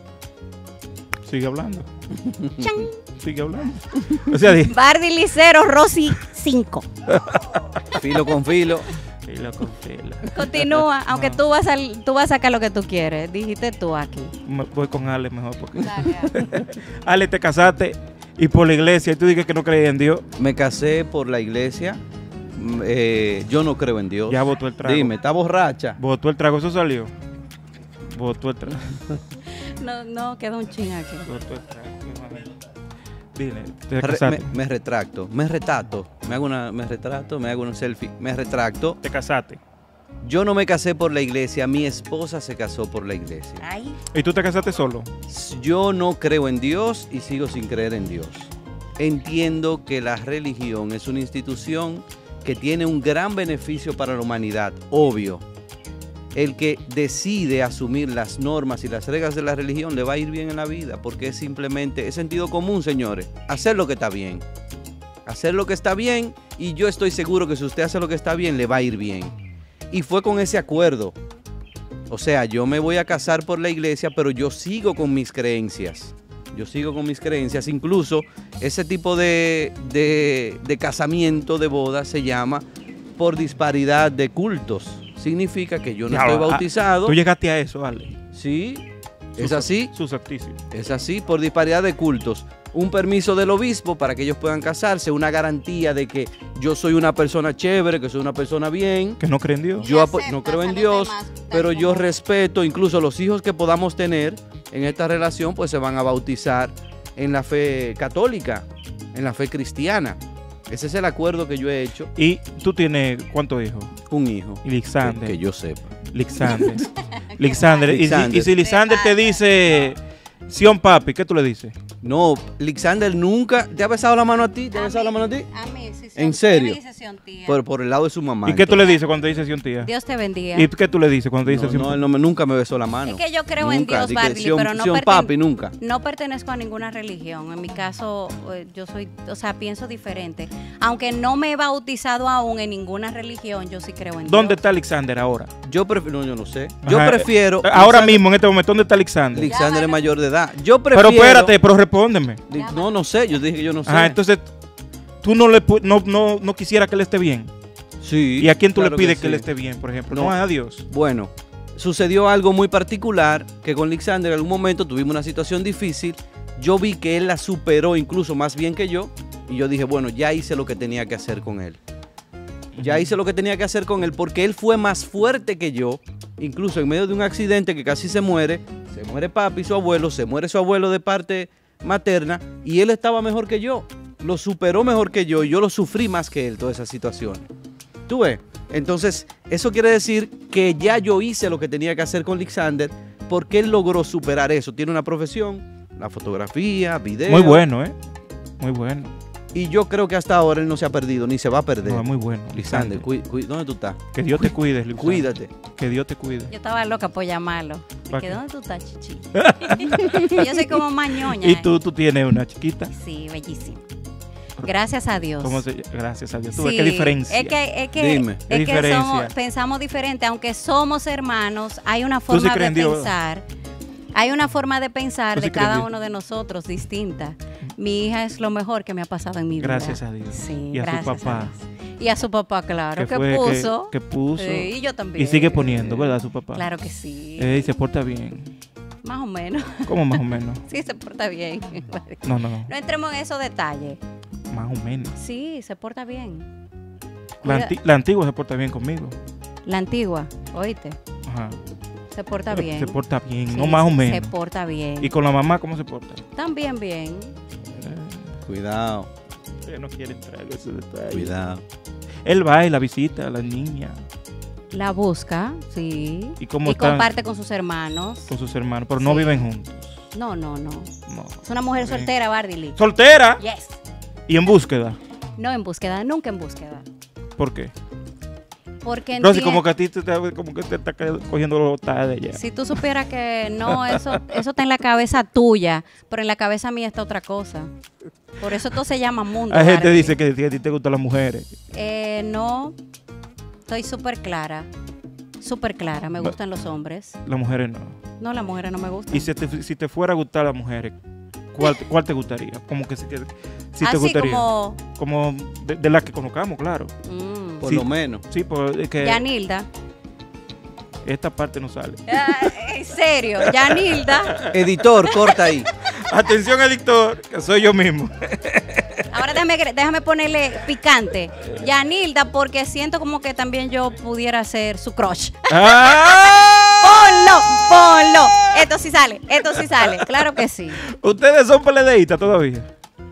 Sigue hablando. Chan. Sigue hablando. O sea, Bardil 0, Rosy 5. Filo con filo. fila con fila. Continúa, aunque tú vas a sacar lo que tú quieres. Dijiste tú aquí. Voy con Ale mejor porque... Ale, te casaste y por la iglesia y tú dices que no creías en Dios. Me casé por la iglesia. Yo no creo en Dios. Ya botó el trago. Dime, ¿está borracha? Botó el trago, eso salió. Botó el trago. No, queda un ching aquí. Botó el trago. Dile, te casaste. Me retracto, me retrato, me retrato, me hago un selfie, me retracto. Te casaste. Yo no me casé por la iglesia, mi esposa se casó por la iglesia. Ay, ¿Y tú te casaste solo? Yo no creo en Dios y sigo sin creer en Dios. Entiendo que la religión es una institución que tiene un gran beneficio para la humanidad, obvio. El que decide asumir las normas y las reglas de la religión le va a ir bien en la vida, porque es simplemente, es sentido común, señores. Hacer lo que está bien. Hacer lo que está bien, y yo estoy seguro que si usted hace lo que está bien, le va a ir bien. Y fue con ese acuerdo. O sea, yo me voy a casar por la iglesia, pero yo sigo con mis creencias. Yo sigo con mis creencias. Incluso ese tipo de casamiento, de boda, se llama por disparidad de cultos. Significa que yo no estoy bautizado. Tú llegaste a eso, Ale. Sí, es así. Susceptísimo. Es así, por disparidad de cultos. Un permiso del obispo para que ellos puedan casarse, una garantía de que yo soy una persona chévere, que soy una persona bien. Que no creen en Dios. Yo no creo en Dios, pero yo respeto, incluso los hijos que podamos tener en esta relación, pues se van a bautizar en la fe católica, en la fe cristiana. Ese es el acuerdo que yo he hecho. ¿Y tú tienes cuántos hijos? Un hijo. Y Lixander. Que yo sepa. Lixander. Lixander. Lixander. Y si Lixander te dice, Sion papi, ¿qué tú le dices? No, Lixander nunca. ¿Te ha besado la mano a ti? ¿Te ha besado la mano a ti? A mí, sí. ¿En serio? Me dice Sion tía. Por el lado de su mamá. ¿Y qué tú le dices cuando te dice Sion tía? Dios te bendiga. ¿Y qué tú le dices cuando te dice Sion No, papi? él nunca me besó la mano. Es que yo creo en Nunca. Dios, Di que Bardily, Sion- pero no, Sion papi, nunca. no pertenezco a ninguna religión. En mi caso, yo soy, o sea, pienso diferente. Aunque no me he bautizado aún en ninguna religión, yo sí creo en ¿Dónde Dios. está Lixander ahora? Yo prefiero, no, yo no sé. Yo Ajá, prefiero. Ahora mismo, en este momento, ¿dónde está Lixander? Lixander es mayor de edad. Yo prefiero. Pero espérate, pero respóndeme. No sé. Yo dije que yo no sé. Ajá, entonces, tú no quisieras que él esté bien. Sí. ¿Y a quién tú claro le pides que sí. él esté bien, por ejemplo? No. No, a Dios. Bueno, sucedió algo muy particular que con Lixander en algún momento tuvimos una situación difícil. Yo vi que él la superó incluso más bien que yo. Y yo dije, bueno, ya hice lo que tenía que hacer con él. Ya hice lo que tenía que hacer con él porque él fue más fuerte que yo. Incluso en medio de un accidente que casi se muere papi, su abuelo, se muere su abuelo de parte materna y él estaba mejor que yo. Lo superó mejor que yo y yo lo sufrí más que él, toda esa situación. ¿Tú ves? Entonces, eso quiere decir que ya yo hice lo que tenía que hacer con Lixander porque él logró superar eso. Tiene una profesión, la fotografía, video. Muy bueno, ¿eh? Muy bueno. Y yo creo que hasta ahora él no se ha perdido, ni se va a perder. No, muy bueno. Lixander, ¿dónde tú estás? Que Dios te cuide, Lixander. Cuídate. Que Dios te cuide. Yo estaba loca por llamarlo. ¿Para ¿Que qué? dónde tú estás, chichi? Yo soy como mañoña. ¿Y tú tienes una chiquita? Sí, bellísima. Gracias a Dios. Gracias a Dios. ¿Tú Sí, ves qué diferencia? Es que Dime. ¿Qué es que diferencia? pensamos diferente, aunque somos hermanos, hay una sí forma crees de en Dios, pensar. Hay una forma de pensar ¿Tú sí de crees en cada Dios? uno de nosotros distinta. Mi hija es lo mejor que me ha pasado en mi vida. Gracias a Dios. Sí, Y a su gracias papá. Dios. Y a su papá, claro, que fue puso. que puso. Sí, y yo también. Y sigue poniendo, ¿verdad? Su papá. Claro que sí. Y se porta bien. Más o menos. ¿Cómo más o menos? Sí, se porta bien. No. No entremos en esos detalles. Más o menos. Sí, se porta bien. La antigua se porta bien conmigo. La antigua, oíste, Ajá. se porta bien. Se porta bien, Sí, no más o Se menos. porta bien. ¿Y con la mamá cómo se porta? También bien. Cuidado, Ella no quiere entrar en ese detalle. cuidado. Él va y la visita a la niña La busca, sí. ¿Y cómo están? Comparte con sus hermanos. con sus hermanos, pero no Sí. viven juntos. No. No. Es una mujer Bien. soltera, Bardily. ¿Soltera? Yes. Y en búsqueda. No en búsqueda, nunca en búsqueda. ¿Por qué? Porque Rosy, como que a ti como que te está cogiendo los tarde ya. si tú supieras que no, eso está en la cabeza tuya, pero en la cabeza mía está otra cosa. Por eso esto se llama mundo. Hay gente que Barbie. dice que a ti te gustan las mujeres. No, estoy súper clara. Súper clara, me Va- gustan los hombres. Las mujeres no. No, las mujeres no me gustan. Y si te fuera a gustar las mujeres, ¿cuál te gustaría? Como que si te Así gustaría. como Como de las que conozcamos, claro. Por Sí. lo menos. Sí, porque que Yanilda. esta parte no sale. En serio, Yanilda. Editor, corta ahí. Atención, editor, que soy yo mismo. Ahora déjame ponerle picante. Yanilda, porque siento como que también yo pudiera ser su crush. ¡Ah! Ponlo. Esto sí sale. Claro que sí. Ustedes son peledeístas todavía.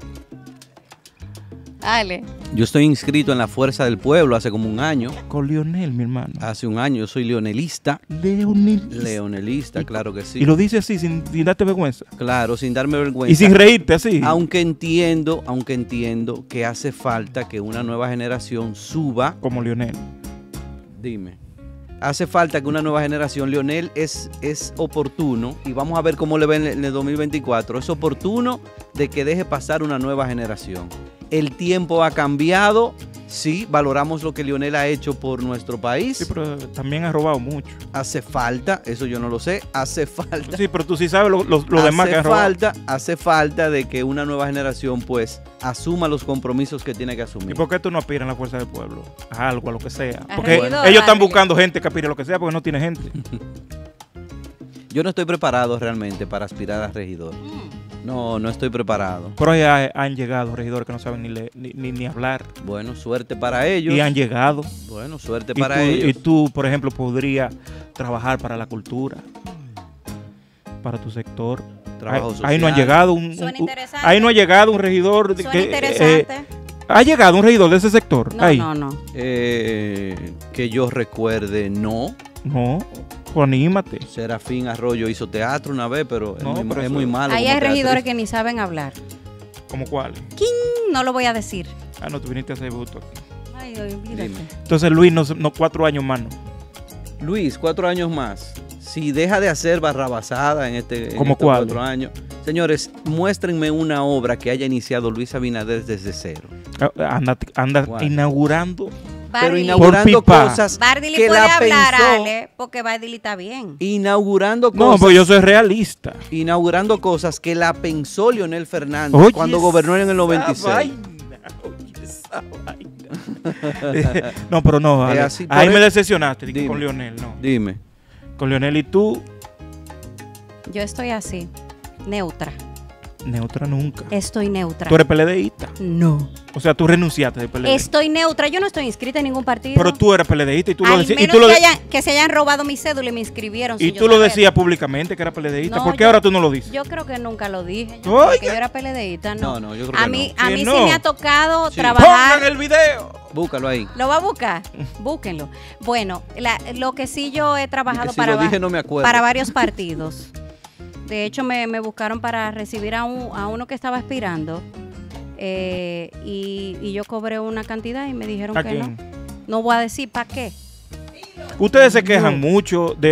Dale. Yo estoy inscrito en la Fuerza del Pueblo hace como un año. Con Lionel, mi hermano. Hace un año yo soy leonelista. Leonelista, claro que sí. Y lo dice así, sin darte vergüenza. Claro, sin darme vergüenza. Y sin reírte así. Aunque entiendo que hace falta que una nueva generación suba. Como Lionel. Dime. Hace falta que una nueva generación, Lionel es oportuno, y vamos a ver cómo le va en el 2024, es oportuno de que deje pasar una nueva generación. El tiempo ha cambiado, sí, valoramos lo que Lionel ha hecho por nuestro país. Sí, pero también ha robado mucho. Hace falta, eso yo no lo sé, hace falta. Sí, pero tú sí sabes lo demás que ha robado. Hace falta de que una nueva generación pues asuma los compromisos que tiene que ¿Y asumir. por qué tú no aspiras a la fuerza del pueblo? A algo, a lo que sea. A Porque regidor, ellos están Barbie. buscando gente que aspire a lo que sea porque no tiene gente. Yo no estoy preparado realmente para aspirar a regidor. No estoy preparado. Pero ahí han llegado regidores que no saben ni hablar. Bueno, suerte para ellos. Y han llegado. Bueno, suerte Y para tú, ellos. y tú, por ejemplo, podrías trabajar para la cultura, para tu sector. Trabajo Ahí no han social. llegado Suena interesante. ahí no ha llegado un regidor. Suena interesante. ¿Ha llegado un regidor de ese sector? No, ahí. no. Que yo recuerde, no. No, pues anímate. Serafín Arroyo hizo teatro una vez, pero No, pero es eso- muy malo. Ahí como hay regidores teatrista. que ni saben hablar. ¿Cómo cuál? No lo voy a decir. Ah, no, tú viniste a hacer voto aquí. Ay, olvídate. Dime. Entonces, Luis, no 4 años más, ¿no? Luis, 4 años más. Si deja de hacer barrabasada en estos ¿Cómo cuál? 4 años. Señores, muéstrenme una obra que haya iniciado Luis Abinader desde cero. Anda ¿Cuál? inaugurando. Pero Bardily. inaugurando pipa. cosas Bardily que puede la hablar, pensó. Ale, porque Bardily está bien. Inaugurando No, cosas. pues yo soy realista. Inaugurando cosas que la pensó Leonel Fernández Oye, cuando gobernó en el esa 96. vaina, oye, esa vaina. No, pero no, Es Ale, así, por ahí me eso- decepcionaste dije, Dime. con Lionel, no. Dime. Con Lionel y tú, Yo estoy así, neutra. neutra nunca. Estoy neutra. Tú eres PLDista. No. O sea, tú renunciaste de PLD. Estoy neutra. Yo no estoy inscrita en ningún partido. Pero tú eres PLDista y tú lo Al decías. menos Y tú lo, que se hayan robado mi cédula y me inscribieron. y sin tú yo lo saber. decías públicamente que era PLDista. No, ¿Por qué yo- ahora tú no lo dices? Yo creo que nunca lo dije. Yo, Oiga. que yo era PLDista, no. No, yo creo a que mí, no. a Que mí no. sí me ha tocado Sí. trabajar. ¡Pongan el video! Búscalo ahí. ¿Lo va a buscar? Búsquenlo. Bueno, lo que sí yo he trabajado Que si para, lo dije no me acuerdo. para varios partidos. De hecho, me buscaron para recibir a uno que estaba aspirando. Y yo cobré una cantidad y me dijeron ¿A que quién? no. No voy a decir para qué. Ustedes se quejan mucho de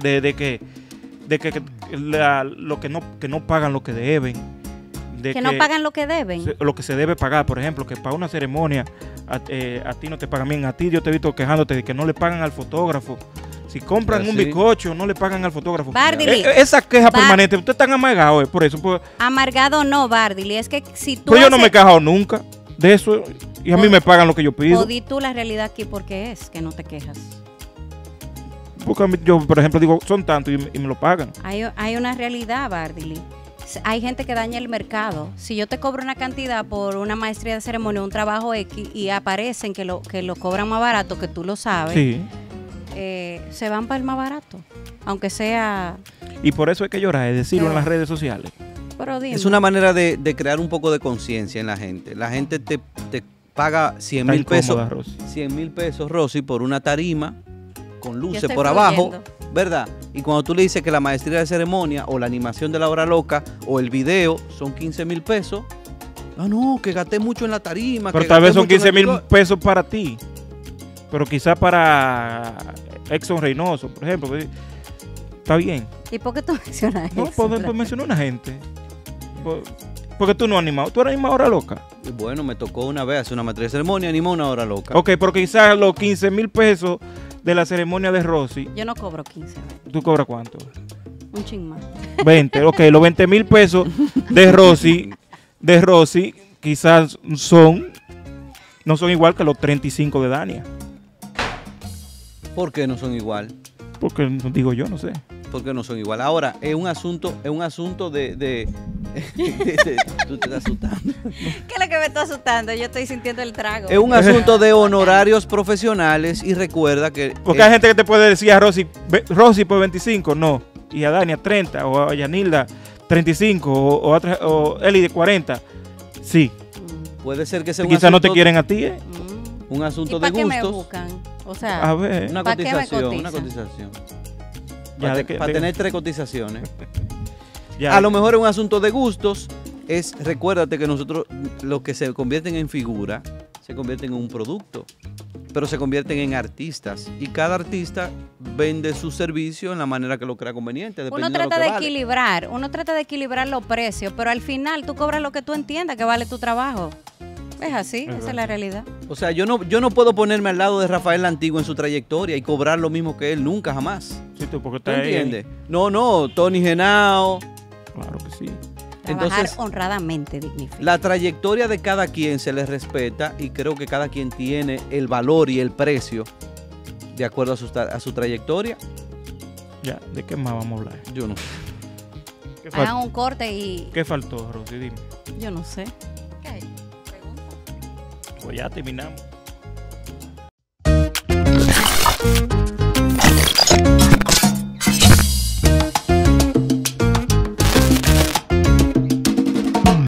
que lo que no pagan lo que deben. De Que no pagan lo que deben. Lo que se debe pagar, por ejemplo, que para una ceremonia a ti no te pagan bien. A ti yo te he visto quejándote de que no le pagan al fotógrafo. Si compran Pero un sí. bizcocho, no le pagan al fotógrafo. Bardily. Esa queja Bar- permanente, ustedes están amargados, por eso. Amargado no, Bardily. Es que si tú Pues yo no haces- me he quejado nunca de eso y a mí O- me pagan lo que yo pido. o di tú la realidad aquí porque es que no te quejas. Porque a mí- yo, por ejemplo, digo, son tantos y me lo pagan. Hay una realidad, Bardily. Hay gente que daña el mercado. Si yo te cobro una cantidad por una maestría de ceremonia, un trabajo X, y aparecen que lo cobran más barato, que tú lo sabes, Sí. se van para el más barato. Aunque sea... Y por eso hay que llorar, es decirlo en las redes sociales. Pero dime. Es una manera de crear un poco de conciencia en la gente. La gente paga 100 Está mil pesos. incómoda, Rosy. 100 mil pesos, Rosy, por una tarima con luces estoy por abajo, fluyendo. ¿verdad? Y cuando tú le dices que la maestría de ceremonia o la animación de la hora loca o el video son 15 mil pesos, ah, no, que gasté mucho en la tarima. Pero que tal vez gasté son mucho en 15 el mil video. pesos para ti. Pero quizá para Exxon Reynoso, por ejemplo. Está bien. ¿Y por qué tú mencionas No, eso? podemos mencionar una gente. Porque tú no has animado. Tú eres animadora loca. Y bueno, me tocó una vez hacer una maestría de ceremonia, animó una hora loca. Ok, pero quizás los 15 mil pesos de la ceremonia de Rosy, Yo no cobro 15, ¿tú cobras cuánto? un ching más. 20. Ok, los 20 mil pesos de Rosy, quizás no son igual que los 35 de Dania. ¿Por qué no son igual? Porque digo yo, no sé. ¿Por qué no son igual? Ahora, es un asunto de tú te estás asustando. ¿Qué es lo que me está asustando? Yo estoy sintiendo el trago. Es un asunto de honorarios profesionales y recuerda que Porque hay gente que te puede decir a Rosy por 25, no. Y a Dania 30, o a Yanilda 35, o Eli de 40. Sí. puede ser que sea Y un quizás no te asunto, quieren a ti, ¿eh? un asunto ¿Y de para qué me gustos. buscan? O sea, A ver. Una ¿para qué me cotización, una cotizan? cotización. Ya, Para de que- de- tener 3 cotizaciones. ya. A lo mejor es un asunto de gustos. Recuérdate que nosotros, los que se convierten en figura, se convierten en un producto, pero se convierten en artistas. Y cada artista vende su servicio en la manera que lo crea conveniente. uno dependiendo trata de de lo que vale. equilibrar los precios, pero al final tú cobras lo que tú entiendas que vale tu trabajo. Es así, esa verdad. es la realidad. O sea, yo no puedo ponerme al lado de Rafael la Antigua en su trayectoria y cobrar lo mismo que él, nunca, jamás. Sí, tú, porque ¿Tú está ahí. entiendes? No, Tony Genao. Claro que sí. Trabajar Entonces, honradamente dignifica. la trayectoria de cada quien se les respeta y creo que cada quien tiene el valor y el precio de acuerdo a su trayectoria. Ya, ¿de qué más vamos a hablar? Yo no sé. ¿Qué, Hagan un corte y ¿Qué faltó, Rosy? Dime. yo no sé. ¿Qué hay? Pregunta. Pues ya terminamos.